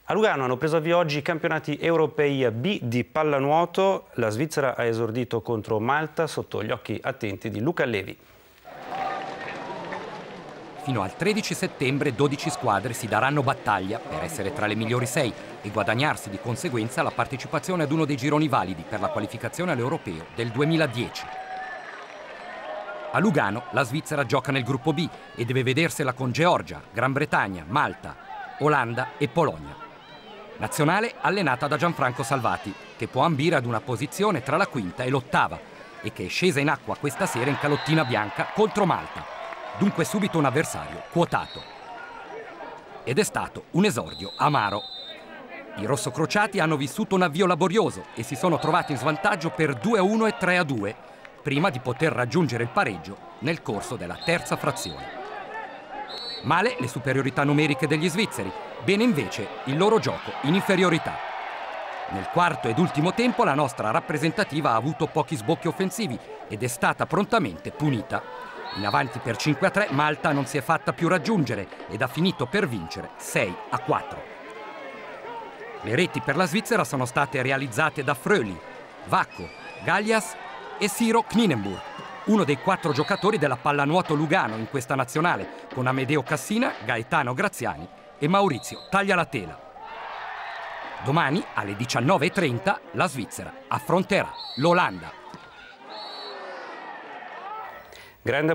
A Lugano hanno preso avvio oggi i campionati europei B di pallanuoto. La Svizzera ha esordito contro Malta sotto gli occhi attenti di Luca Levi. Fino al 13 settembre 12 squadre si daranno battaglia per essere tra le migliori 6 e guadagnarsi di conseguenza la partecipazione ad uno dei gironi validi per la qualificazione all'Europeo del 2010. A Lugano la Svizzera gioca nel gruppo B e deve vedersela con Georgia, Gran Bretagna, Malta, Olanda e Polonia. Nazionale allenata da Gianfranco Salvati, che può ambire ad una posizione tra la quinta e l'ottava e che è scesa in acqua questa sera in calottina bianca contro Malta. Dunque subito un avversario quotato. Ed è stato un esordio amaro. I rossocrociati hanno vissuto un avvio laborioso e si sono trovati in svantaggio per 2-1 e 3-2, prima di poter raggiungere il pareggio nel corso della terza frazione. Male le superiorità numeriche degli svizzeri, bene invece il loro gioco in inferiorità. Nel quarto ed ultimo tempo la nostra rappresentativa ha avuto pochi sbocchi offensivi ed è stata prontamente punita. In avanti per 5-3 Malta non si è fatta più raggiungere ed ha finito per vincere 6-4. Le reti per la Svizzera sono state realizzate da Fröhli, Vacco, Gallias e Siro Kninenburg, uno dei 4 giocatori della pallanuoto Lugano in questa nazionale, con Amedeo Cassina, Gaetano Graziani e Maurizio Taglialatela. Domani alle 19:30 la Svizzera affronterà l'Olanda. Grande